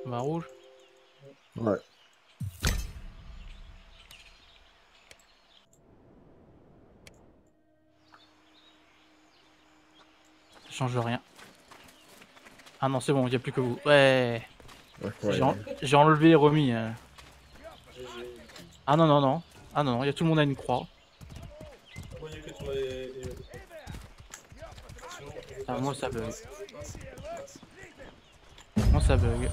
Bah rouge. Ouais. Ça change rien. Ah non, c'est bon, il y a plus que vous. Ouais. Incroyable. J'ai enlevé et remis. GG. Ah non, non, non. Ah non, non, il y a tout le monde à une croix. Ah, moi, il n'y a que toi et toi. Sinon, je Ah, moi passe, ça je bug. passe, je passe, je passe. Moi ça bug.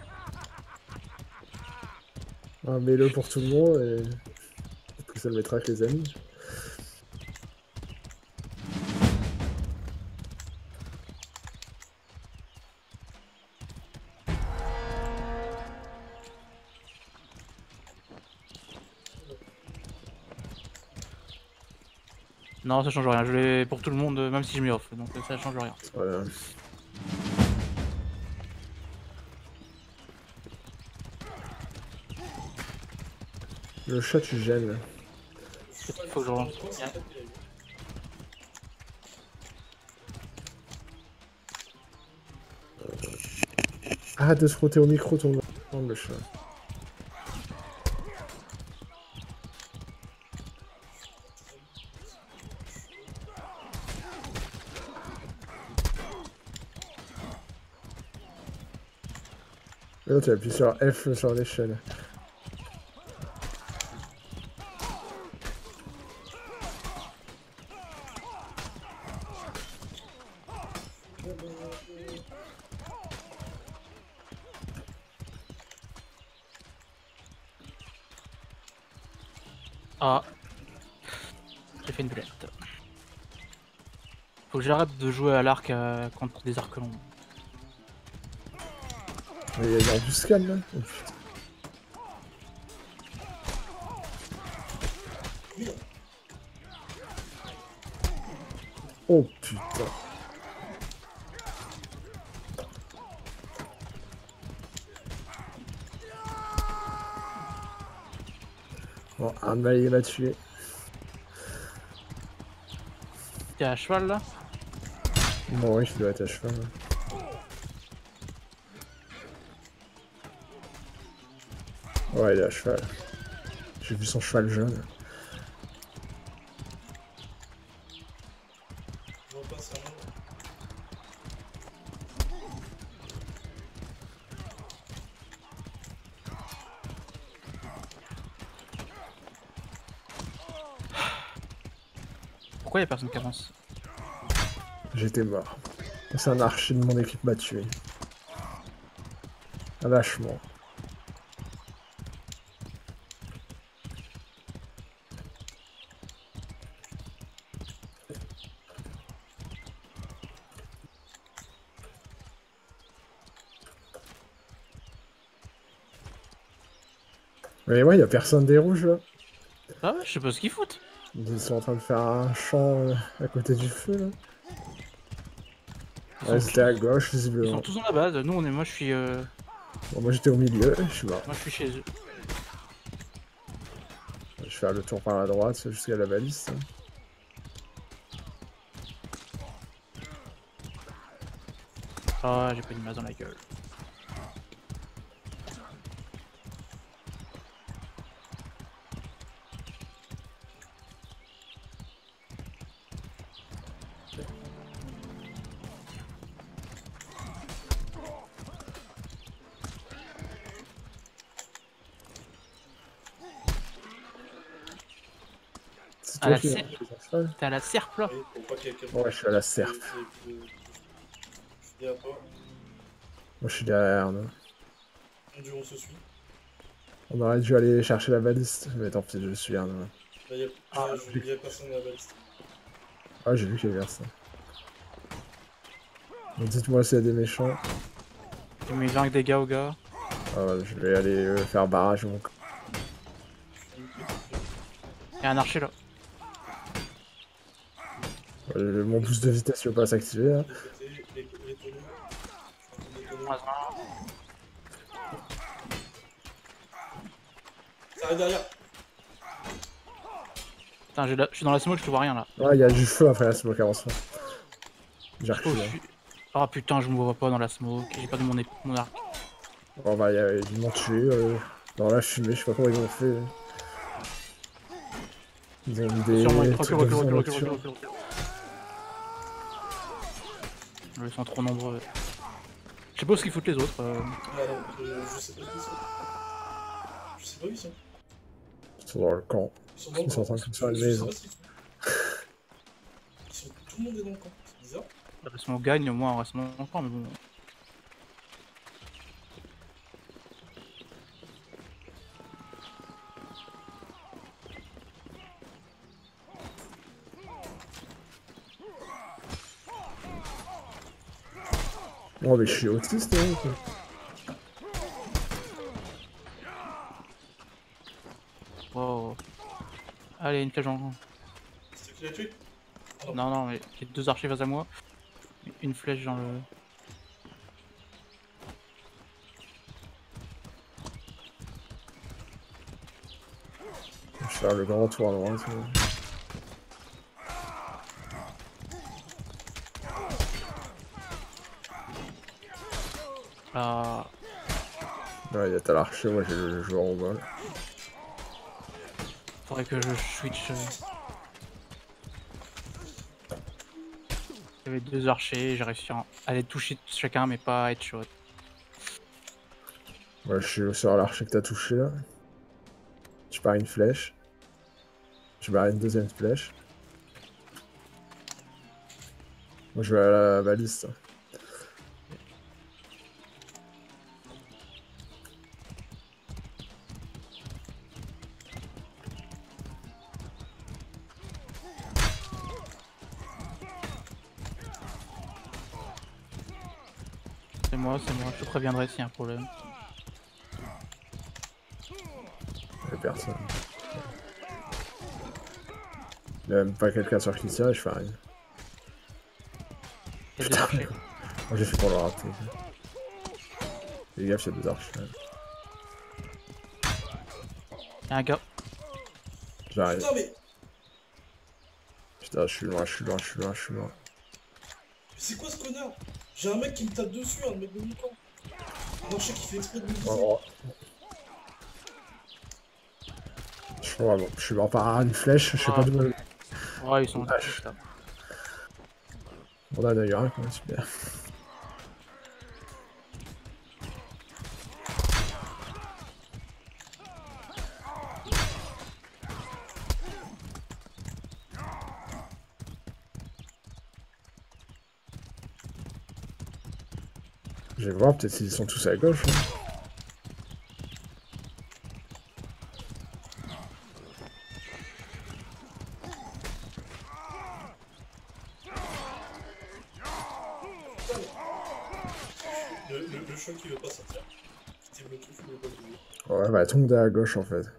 Ah, mets-le pour tout le monde et peut-être que ça le mettra avec les amis. Non, ça change rien. Je l'ai pour tout le monde, même si je mets off. Donc ça change rien. Voilà. Le chat, tu gênes. Il faut que je relance. Arrête de se frotter au micro, ton le chat. Et là, tu appuies sur F sur l'échelle. Ah. J'ai fait une boulette. Faut que j'arrête de jouer à l'arc contre des arcs longs. Mais il y a une embuscade là. Oh, putain. Oh putain. Bon, un mal il m'a tué. T'es à cheval là? Bon, oui, je dois être à cheval. Là. Ouais, il est à cheval. J'ai vu son cheval jaune. Non, pas ça, non. Pourquoi y'a personne qui avance? J'étais mort. C'est un archer de mon équipe m'a tué. Un lâchement. Mais ouais, y a personne des rouges là. Ah ouais, je sais pas ce qu'ils foutent. Ils sont en train de faire un champ à côté du feu là. Ouais, c'était à gauche Ils visiblement. sont tous dans la base. Nous on est. Moi je suis. Bon, moi j'étais au milieu, je suis mort. Moi je suis chez eux. Je vais faire le tour par la droite jusqu'à la baliste. Ah, j'ai pris une masse dans la gueule. C'est À toi la qui serpe. T'es à la serpe là? Oui, pour pas qu'il y ait quelqu'un. Ouais, je suis à la serpe. Et à toi. Moi je suis derrière. Là. Mon dieu, on se suit. On aurait dû aller chercher la baliste, mais tant pis, je suis là. Là, il y a personne à la baliste. Ah, j'ai vu qu'il y avait ça. Donc dites-moi s'il y a des méchants. Tu mets 20 dégâts au gars. Ah, ouais, je vais aller faire barrage. Donc. Y'a un archer là. Mon boost de vitesse ne va pas s'activer. Là. Les tonneaux. Les tonneaux. Ça arrive derrière. Putain, je suis dans la smoke, je te vois rien là. Ah, il y a du feu après la smoke avance. J'ai Oh, reculé. Ah putain, je me vois pas dans la smoke. J'ai pas de mon arc. Bon bah ils m'ont tué dans la fumée, je sais pas comment ils ont fait. Ils ont mis Sûrement, des recule, trucs de recule, vision recule, recule, nocturne. recule, recule. Ils sont trop nombreux. Je sais pas où ce qu'ils foutent les autres. Ah non, je sais pas où ils sont. Je sais pas où ils sont. Ils sont dans le camp. Ils sont dans le Ils sont en camp. train de construire une Je sais maison. pas ce qu'ils font. Tout le monde est dans le camp. C'est bizarre. Parce qu'on gagne, au moins on reste dans le camp, mais bon. Oh mais je suis autiste hein, quoi. Wow. Allez, une flèche en. C'est toi qui l'as tué? Non, non, mais j'ai 2 archers face à moi. Une flèche dans le. Je vais faire le grand tour à droite. Ah. Ouais, t'as l'archer, moi j'ai le joueur au bol. Faudrait que je switch. Il y avait 2 archers, j'ai réussi à les toucher chacun, mais pas à headshot. Ouais, je suis sur l'archer que t'as touché là. Tu pars une flèche. Tu barres une deuxième flèche. Moi je vais à la baliste. C'est moi, je te préviendrai s'il y a un problème. Y'a personne. Y'a même pas quelqu'un sur qui tirer, je fais rien. Il y a 2 archers. Moi j'ai fait pour le rater. Fais gaffe, y'a 2 archers. Il y a un gars. J'arrive. Putain, mais. Putain, je suis loin, je suis loin, je suis loin, je suis loin. Mais c'est quoi ce connard? J'ai un mec qui me tape dessus, un mec de mon camp. Un archer qui fait exprès de me viser. Oh, oh. Je suis mort par une flèche, je sais pas d'où. Ouais, ils sont Vache. là. On a d'ailleurs un, quoi, super. Je vais voir, peut-être qu'ils sont tous à gauche. Hein. Le choc qui veut pas sortir. Steve le truc, il veut pas bouger. Ouais, bah tombe à gauche en fait.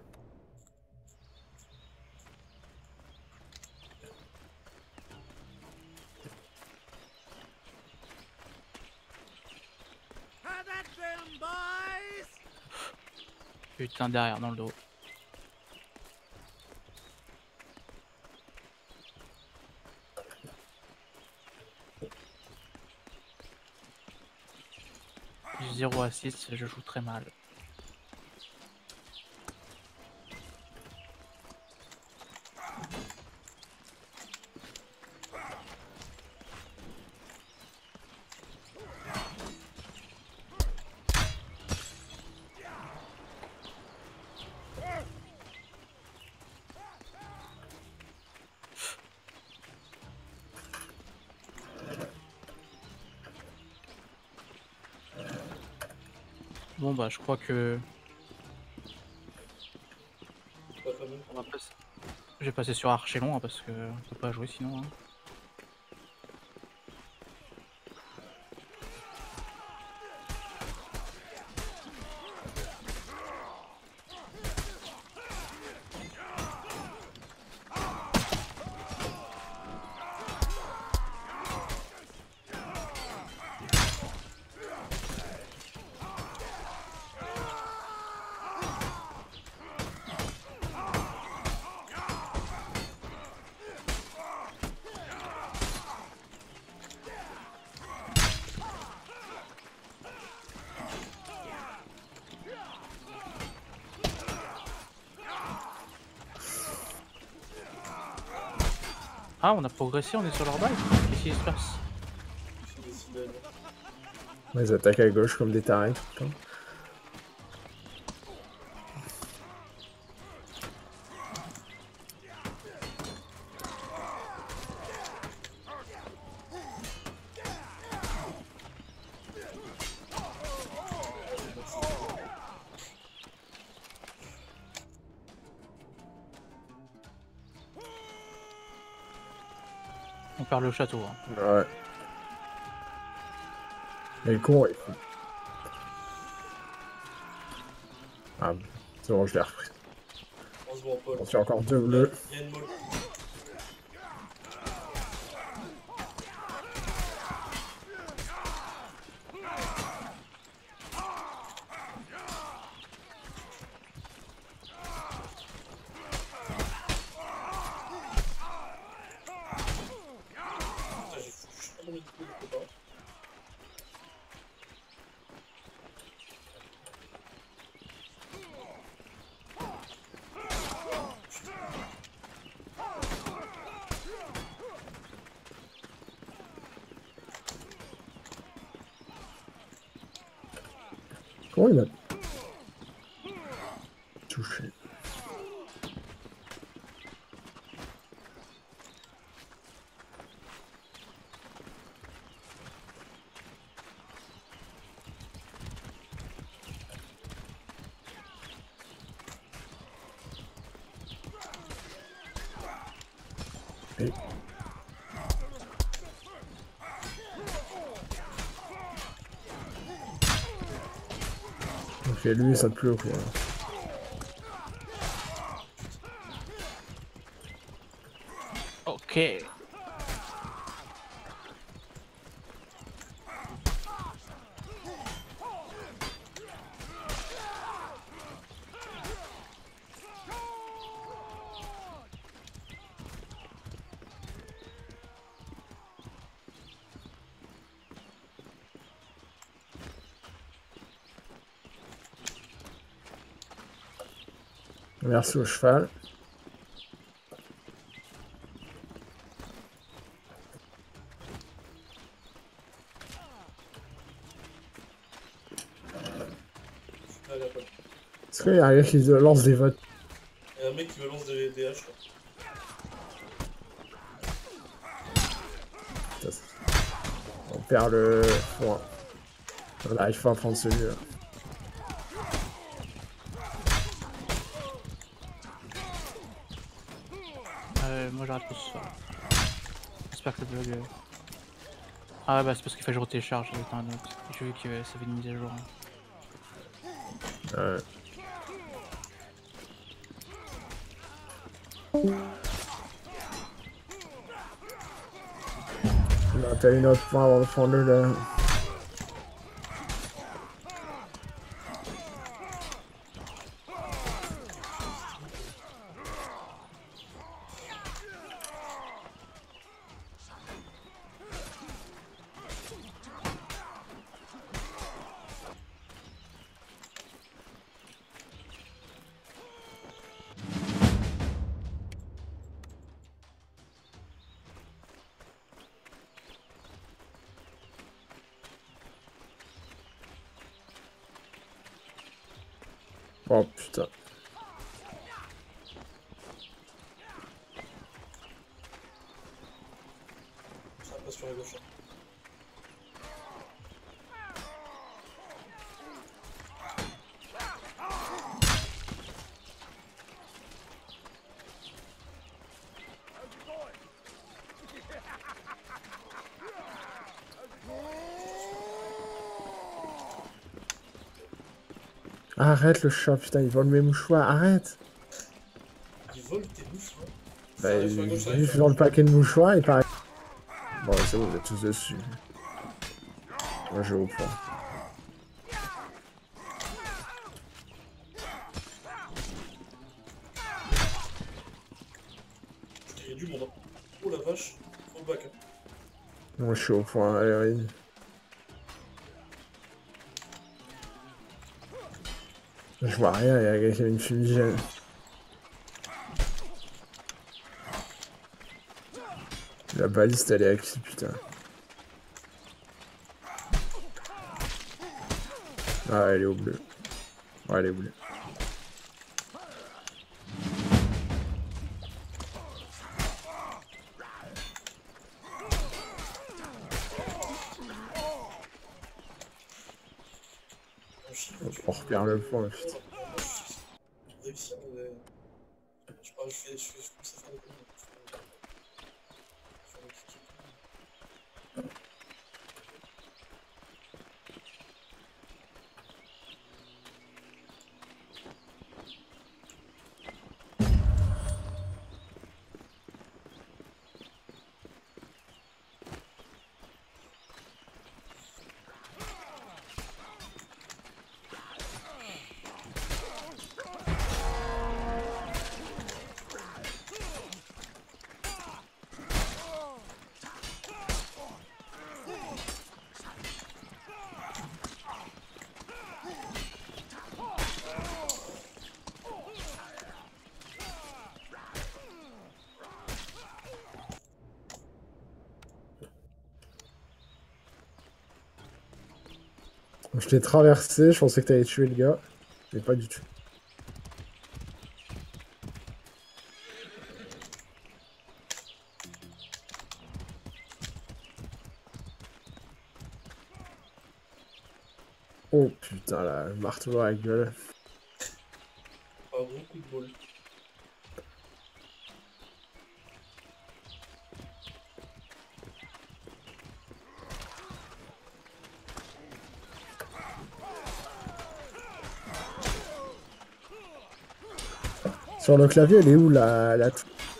Putain, derrière, dans le dos. Du 0 à 6, je joue très mal. Bon bah je crois que Pas fameux. on va passer. Je vais passer sur Archelon hein, parce que on peut pas jouer sinon. Hein. Ah, on a progressé, on est sur leur base. Qu'est-ce qui se passe? Il fait des cylènes. Ils attaquent à gauche comme des tarés tout le temps. On perd le château. Hein. Ouais. Mais le con, il faut... Ah, c'est bon, je l'ai repris. On se voit en Paul. On fait encore 2 bleus. Il y a une molle. Putain, j'ai foutu, je sais pas combien de coups de copains. Comment il m'a touché? Et... Ok, lui, ça te plaît, quoi. Ok. Merci au cheval. Allez, à Paul. Est-ce qu'il y a un gars qui lance des votes? Il y a un mec qui me lance des haches là. Putain, on perd le point. On n'arrive pas à prendre celui-là. Moi j'arrête pas ce soir. J'espère que le bug. Ah ouais, bah c'est parce qu'il faut que je retélécharge un autre. J'ai vu que ça fait une mise à jour. Hein. On a fait une autre point avant de prendre le... Oh putain. Ça passe sur la gauche. Hein. Arrête le chat, putain, il vole mes mouchoirs, arrête! Il vole tes mouchoirs. Bah, Ça arrive sur la gauche, ça arrive juste sur dans la le paquet de mouchoirs, il paraît... Bon, c'est bon, vous êtes tous dessus. Moi, je vais au point. Il y a du monde. Hein. Oh la vache. Au bac. Hein. Moi, je suis au point, allez, oui. Je vois rien, il y a un gars qui a une fumigène. La baliste elle est avec qui putain. Ah elle est au bleu. Ouais elle est au bleu. On repère le point putain. Réussir, mais... Je commence à faire des conneries. Je t'ai traversé, je pensais que t'allais tuer le gars, mais pas du tout. Oh putain là, marteau à la gueule. Un gros coup de bol. Sur le clavier, elle est où la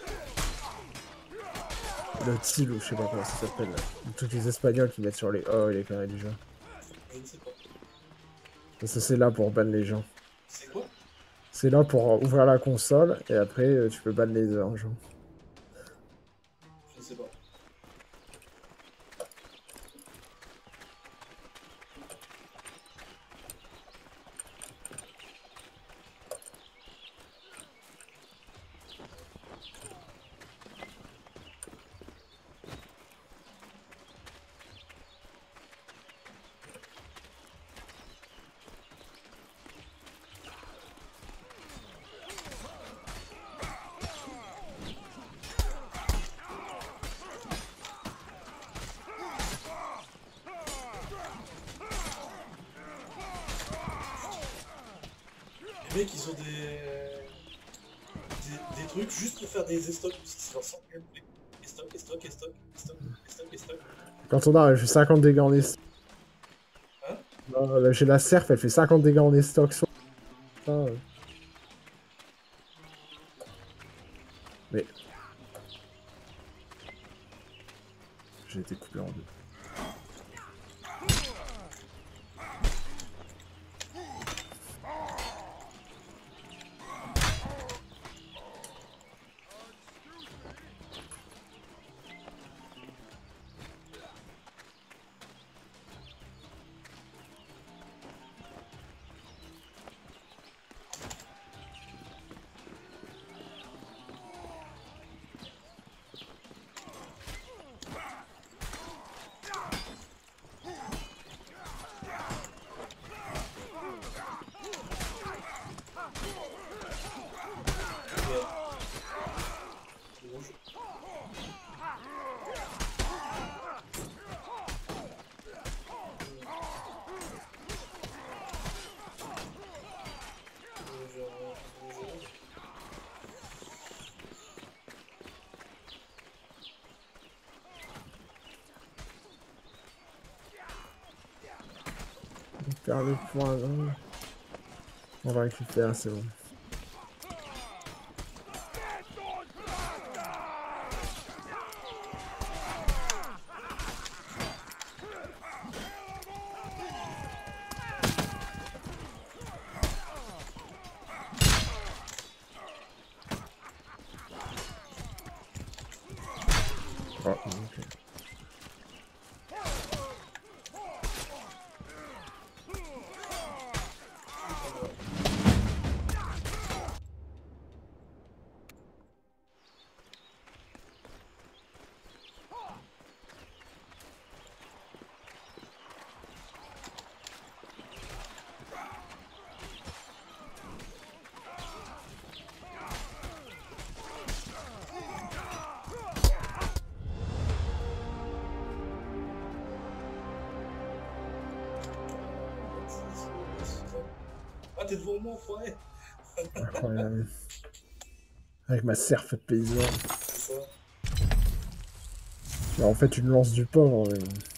le til ou je sais pas comment ça s'appelle là. Tous les espagnols qui mettent sur les O et les carrés du jeu. Je ne sais pas. Ça c'est là pour ban les gens. C'est quoi? C'est là pour ouvrir la console et après tu peux ban les heures genre. Je ne sais pas. Les mecs, ils ont des trucs juste pour faire des stocks, parce que c'est leur centre gameplay. Et stock, et stock, et stock, et stock, et stock, et stock. Quand on a, elle fait 50 dégâts en estoc. Hein? J'ai la serf, elle fait 50 dégâts en estoc sur... Mais... J'ai été coupé en deux. Faire le point, non. On va récupérer, c'est bon. Oh, ok. t'es devant moi, enfoiré. Incroyable. Avec ma serfe paysan. C'est ça. Bah, en fait, une lance du pauvre.